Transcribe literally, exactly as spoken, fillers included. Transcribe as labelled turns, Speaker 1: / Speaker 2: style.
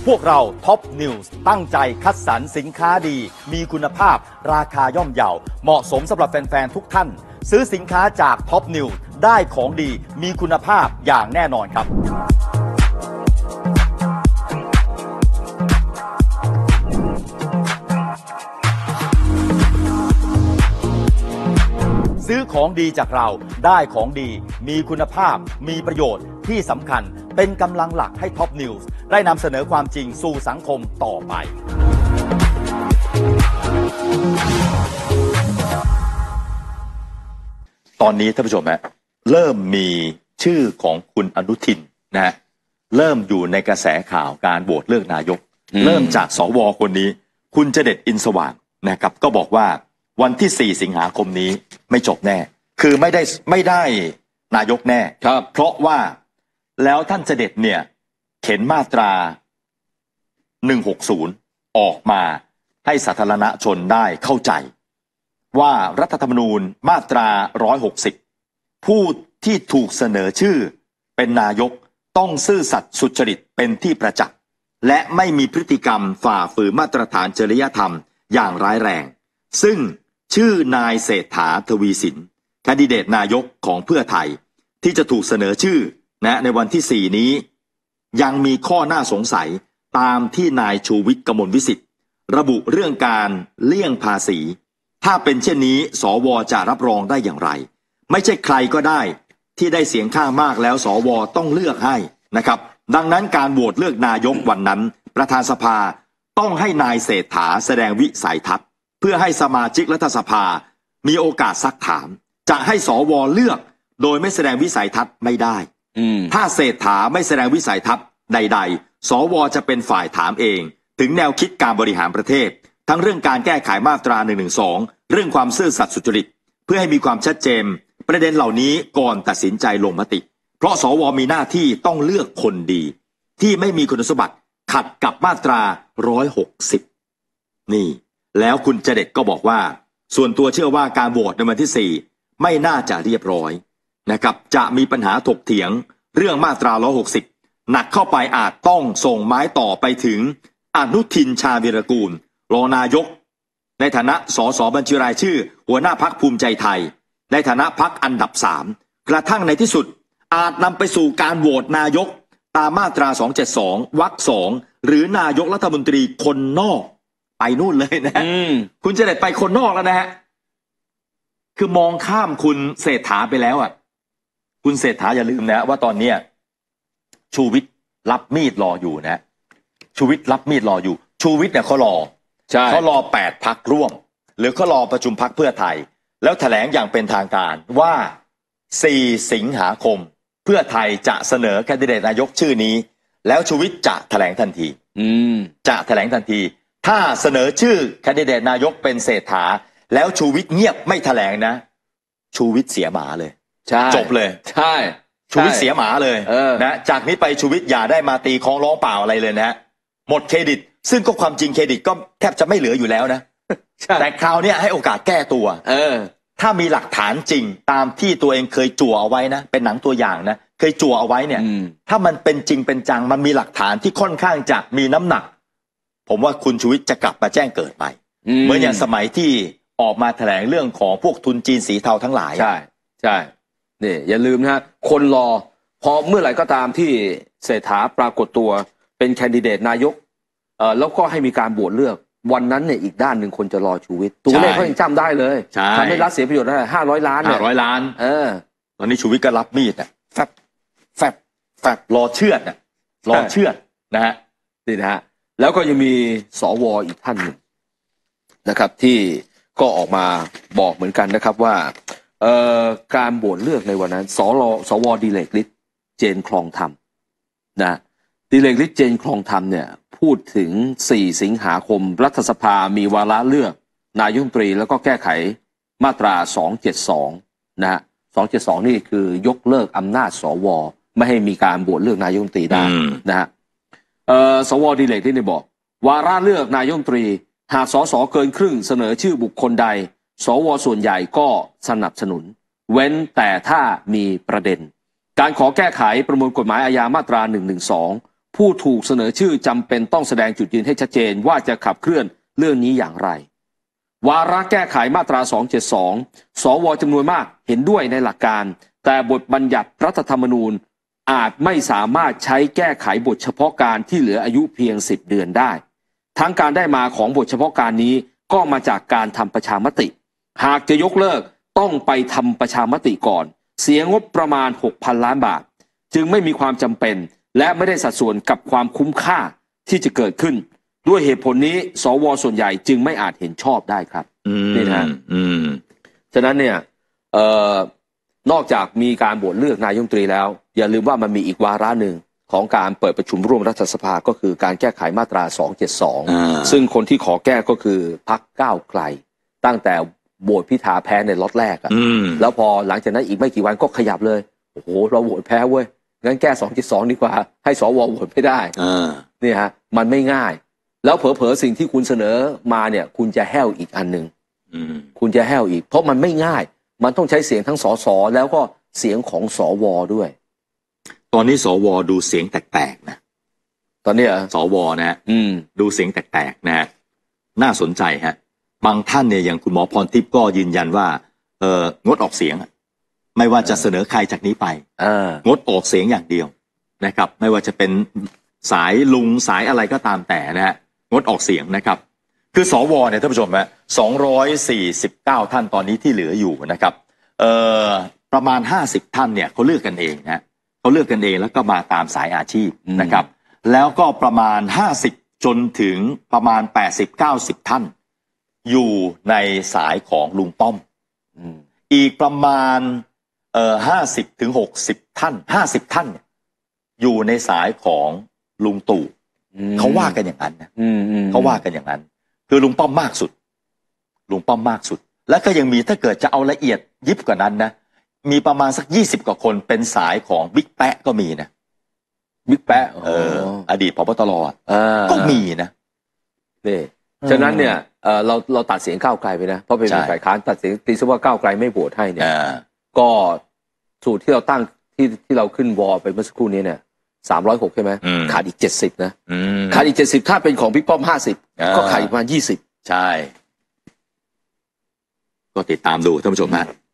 Speaker 1: พวกเราท็อปนิวส์ตั้งใจคัดสรรสินค้าดีมีคุณภาพราคาย่อมเยาเหมาะสมสำหรับแฟนๆทุกท่านซื้อสินค้าจากท็อปนิวส์ได้ของดีมีคุณภาพอย่างแน่นอนครับซื้อของดีจากเราได้ของดีมีคุณภาพมีประโยชน์ที่สำคัญเป็นกำลังหลักให้ท็อปนิวส์ได้นำเสนอความจริงสู่สังคมต่อไปตอนนี้ท่านผู้ชมฮะเริ่มมีชื่อของคุณอนุทินนะฮะเริ่มอยู่ในกระแสข่าวการโหวตเลือกนายกเริ่มจากสวคนนี้คุณเจเด็ดอินสว่างนะครับก็บอกว่าวันที่สี่สิงหาคมนี้ไม่จบแน่คือไม่ได้ไม่ได้นายกแน่ครับเพราะว่าแล้วท่านเจเด็ดเนี่ยเข็นมาตราหนึ่งหกศูนย์ออกมาให้สาธารณชนได้เข้าใจว่ารัฐธรรมนูญมาตราหนึ่งร้อยหกสิบผู้ที่ถูกเสนอชื่อเป็นนายกต้องซื่อสัตย์สุจริตเป็นที่ประจักษ์และไม่มีพฤติกรรมฝ่าฝืนมาตรฐานจริยธรรมอย่างร้ายแรงซึ่งชื่อนายเศรษฐาทวีสินแคนดิเดตนายกของเพื่อไทยที่จะถูกเสนอชื่อนะในวันที่สี่นี้ยังมีข้อน่าสงสัยตามที่นายชูวิทย์กมลวิสิทธิ์ระบุเรื่องการเลี่ยงภาษีถ้าเป็นเช่นนี้สวจะรับรองได้อย่างไรไม่ใช่ใครก็ได้ที่ได้เสียงข้างมากแล้วสวต้องเลือกให้นะครับดังนั้นการโหวตเลือกนายกวันนั้นประธานสภาต้องให้นายเศรษฐาแสดงวิสัยทัศน์เพื่อให้สมาชิกรัฐสภามีโอกาสซักถามจะให้สวเลือกโดยไม่แสดงวิสัยทัศน์ไม่ได้ถ้าเศรษฐาไม่แสดงวิสัยทัศน์ใดๆสวจะเป็นฝ่ายถามเองถึงแนวคิดการบริหารประเทศทั้งเรื่องการแก้ไขมาตราหนึ่งหนึ่งสองเรื่องความซื่อสัตย์สุจริตเพื่อให้มีความชัดเจนประเด็นเหล่านี้ก่อนตัดสินใจลงมติเพราะสวมีหน้าที่ต้องเลือกคนดีที่ไม่มีคุณสมบัติขัดกับมาตราหนึ่งร้อยหกสิบนี่แล้วคุณเจเด็ดก็บอกว่าส่วนตัวเชื่อว่าการโหวตในวันที่สี่ไม่น่าจะเรียบร้อยนะครับจะมีปัญหาถกเถียงเรื่องมาตราหนึ่งร้อยหกสิบหนักเข้าไปอาจต้องส่งไม้ต่อไปถึงอนุทินชาญวีรกูลรองนายกในฐานะสสบัญชีรายชื่อหัวหน้าพรรคภูมิใจไทยในฐานะพรรคอันดับสามกระทั่งในที่สุดอาจนำไปสู่การโหวตนายกตามมาตราสองเจ็ดสองวรรคสองหรือนายกรัฐมนตรีคนนอกไปนู่นเลยนะคุณเจเด็ดไปคนนอกแล้วนะฮะคือมองข้ามคุณเศรษฐาไปแล้วอ่ะคุณเศรษฐาอย่าลืมนะว่าตอนเนี้ยชูวิทย์รับมีดรออยู่นะชูวิทย์รับมีดรออยู่ชูวิทย์เนี่ยเขารอเขารอแปดพรรคร่วมหรือเขารอประชุมพรรคเพื่อไทยแล้วแถลงอย่างเป็นทางการว่าสี่สิงหาคมเพื่อไทยจะเสนอแคนดิเดตนายกชื่อนี้แล้วชูวิทย์จะแถลงทันทีจะแถลงทันทีถ้าเสนอชื่อแคนดิเดตนายกเป็นเศรษฐาแล้วชูวิทย์เงียบไม่แถลงนะชูวิทย์เสียหมาเลยจบเลยใช่ชูวิทย์เสียหมาเลยนะจากนี้ไปชูวิทย์อย่าได้มาตีคล้องร้องเปล่าอะไรเลยนะหมดเครดิตซึ่งก็ความจริงเครดิตก็แทบจะไม่เหลืออยู่แล้วนะแต่คราวนี้ให้โอกาสแก้ตัวเออถ้ามีหลักฐานจริงตามที่ตัวเองเคยจั่วเอาไว้นะเป็นหนังตัวอย่างนะเคยจั่วเอาไว้เนี่ยถ้ามันเป็นจริงเป็นจังมันมีหลักฐานที่ค่อนข้างจะมีน้ำหนักผมว่าคุณชูวิทย์จะกลับมาแจ้งเกิดใหม่เหมือนอย่างสมัยที่ออกมาแถลงเรื่องของพวกทุนจีนสีเทาทั้งหลายใช่ใช่นี่อย่าลืมนะฮะคนรอพอเมื่อไหร่ก็ตามที่เศรษฐาปรากฏตัวเป็นแคนดิเดตนายกเอ่อแล้วก็ให้มีการโหวตเลือกวันนั้นเนี่ยอีกด้านหนึ่งคนจะรอชูวิทย์ตัวเลขเขายังจำได้เลยทำให้รัฐเสียประโยชน์ได้ห้าร้อยล้านเนี่ยห้าร้อยล้านเออตอนนี้ชูวิทย์ก็รับมีดอ่ะแฟบแฟบแฟบรอเชือดอ่ะรอเชือดนะฮะนี่นะฮะแล้วก็ยังมีสวอีกท่านหนึ่งนะครับที่ก็ออกมาบอกเหมือนกันนะครับว่าเอ่อการโหวตเลือกในวันนั้นสวสวดิเรกฤทธิ์เจนคลองธรรมนะดิเรกฤทธิ์เจนคลองธรรมเนี่ยพูดถึงสี่สิงหาคมรัฐสภามีวาระเลือกนายกรัฐมนตรีแล้วก็แก้ไขมาตราสองเจ็ดสองนะฮะสองเจ็ดสองนี่คือยกเลิกอำนาจสวไม่ให้มีการโหวตเลือกนายกรัฐมนตรีได้นะฮะเอ่อสวดิเรกฤทธิ์ได้บอกวาระเลือกนายกรัฐมนตรีหากสสเกินครึ่งเสนอชื่อบุคคลใดสวส่วนใหญ่ก็สนับสนุนเว้นแต่ถ้ามีประเด็นการขอแก้ไขประมวลกฎหมายอาญามาตราหนึ่งหนึ่งสอง
Speaker 2: ผู้ถูกเสนอชื่อจำเป็นต้องแสดงจุดยืนให้ชัดเจนว่าจะขับเคลื่อนเรื่องนี้อย่างไรวาระแก้ไขมาตราสองเจ็ดสองสวจำนวนมากเห็นด้วยในหลักการแต่บทบัญญัติรัฐธรรมนูญอาจไม่สามารถใช้แก้ไขบทเฉพาะการที่เหลืออายุเพียงสิบเดือนได้ทั้งการได้มาของบทเฉพาะการนี้ก็มาจากการทำประชามติหากจะยกเลิกต้องไปทำประชามติก่อนเสียงบประมาณ หกพัน ล้านบาทจึงไม่มีความจำเป็นและไม่ได้สัดส่วนกับความคุ้มค่าที่จะเกิดขึ้นด้วยเหตุผลนี้สวส่วนใหญ่จึงไม่อาจเห็นชอบได้ครับนี่นะอืมฉะนั้นเนี่ยเอ่อนอกจากมีการโหวตเลือกนายกรัฐมนตรีแล้วอย่าลืมว่ามันมีอีกวาระหนึ่งของการเปิดประชุมร่วมรัฐสภาก็คือการแก้ไขมาตราสองเจ็ดสองซึ่งคนที่ขอแก้ก็คือพรรคก้าวไกลตั้งแต่โหวตพิธาแพ้ในล็อตแรกอ่ะแล้วพอหลังจากนั้นอีกไม่กี่วันก็ขยับเลยโอ้โหเราโหวตแพ้เว้ยงั้นแก้สองเจ็ดสองดีกว่าให้สวโหวตไม่ได้นี่ฮะมันไม่ง่ายแล้วเผลอๆสิ่งที่คุณเสนอมาเนี่ยคุณจะแห้วอีกอันหนึ่งคุณจะแห้วอีกเพราะมันไม่ง่ายมันต้องใช้เสียงทั้งสสแล้วก็เสียงของสวด้วย
Speaker 1: ตอนนี้สวดูเสียงแตกๆนะ
Speaker 2: ตอนนี้ส
Speaker 1: วนะอืมดูเสียงแตกๆนะน่าสนใจฮะบางท่านเนี่ยอย่างคุณหมอพรทิพย์ก็ยืนยันว่าเอองดออกเสียงไม่ว่าจะเสนอใครจากนี้ไปงดออกเสียงอย่างเดียวนะครับไม่ว่าจะเป็นสายลุงสายอะไรก็ตามแต่นะฮะงดออกเสียงนะครับคือสวเนี่ยท่านผู้ชมฮะสองร้อยสี่สิบเก้าท่านตอนนี้ที่เหลืออยู่นะครับเอ่อประมาณห้าสิบท่านเนี่ยเขาเลือกกันเองนะเขาเลือกกันเองแล้วก็มาตามสายอาชีพนะครับแล้วก็ประมาณห้าสิบจนถึงประมาณแปดสิบ เก้าสิบท่านอยู่ในสายของลุงป้อมอีกประมาณเอ่อห้าสิบถึงหกสิบท่านห้าสิบท่านอยู่ในสายของลุงตู่เขาว่ากันอย่างนั้นนะเขาว่ากันอย่างนั้นคือลุงป้อมมากสุดลุงป้อมมากสุดแล้วก็ยังมีถ้าเกิดจะเอาละเอียดยิบกว่านั้นนะมีประมาณสักยี่สิบกว่าคนเป็นสายของบิ๊กแปะก็มีนะ
Speaker 2: บิ๊กแปะ
Speaker 1: เอออดีตผบตรก็มีนะ
Speaker 2: นี่ฉะนั้นเนี่ยเราเราตัดเสียงก้าวไกลไปนะเพราะเป็นฝ่ายค้านตัดเสียงตีซะว่าก้าวไกลไม่โหวตให้เนี่ยก็สูตรที่เราตั้งที่ที่เราขึ้นวอไปเมื่อสักครู่นี้เนี่ยสามร้อยหกใช่ไหมขาดอีกเจ็ดสิบนะขาดอีกเจ็ดสิบถ้าเป็นของพี่ป้อมห้าสิบก็ขาดอีกประมาณยี่สิบ
Speaker 1: ใช่ก็ติดตามดูท่านผู้ชมฮะ